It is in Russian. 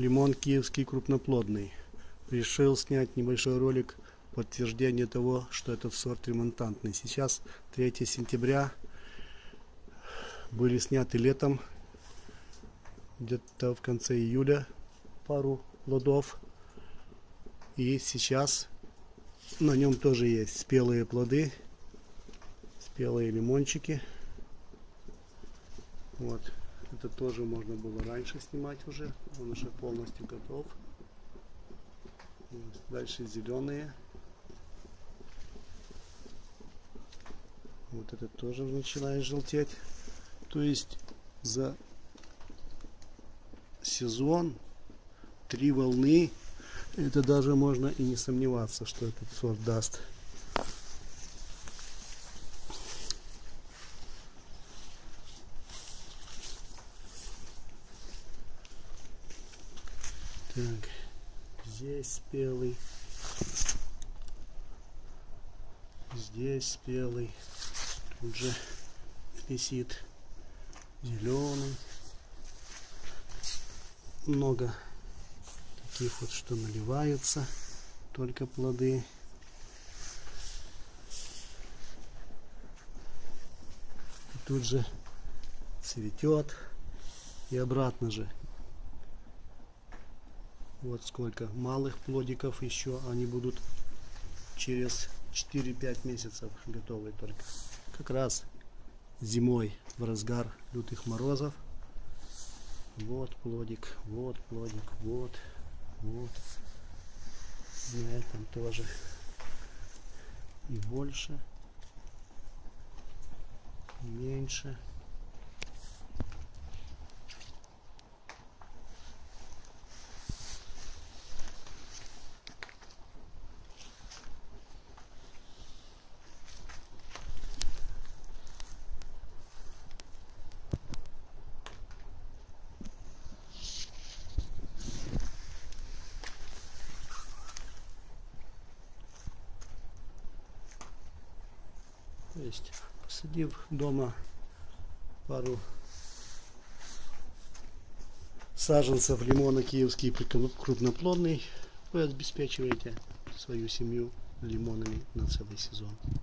Лимон киевский крупноплодный. Решил снять небольшой ролик подтверждение того, что этот сорт ремонтантный. Сейчас 3 сентября. Были сняты летом, где-то в конце июля, пару плодов. И сейчас на нем тоже есть спелые плоды, спелые лимончики. Вот. Это тоже можно было раньше снимать уже. Он уже полностью готов. Вот. Дальше зеленые. Вот этот тоже начинает желтеть. То есть за сезон 3 волны, это даже можно и не сомневаться, что этот сорт даст. Так, здесь спелый, здесь спелый, тут же висит зеленый. Много таких вот, что наливаются только плоды. И тут же цветет и обратно же. Вот сколько малых плодиков еще, они будут через 4-5 месяцев готовы только. Как раз зимой, в разгар лютых морозов. Вот плодик, вот плодик, вот, вот. На этом тоже и больше, и меньше. То есть, посадив дома пару саженцев лимона киевский крупноплодный, вы обеспечиваете свою семью лимонами на целый сезон.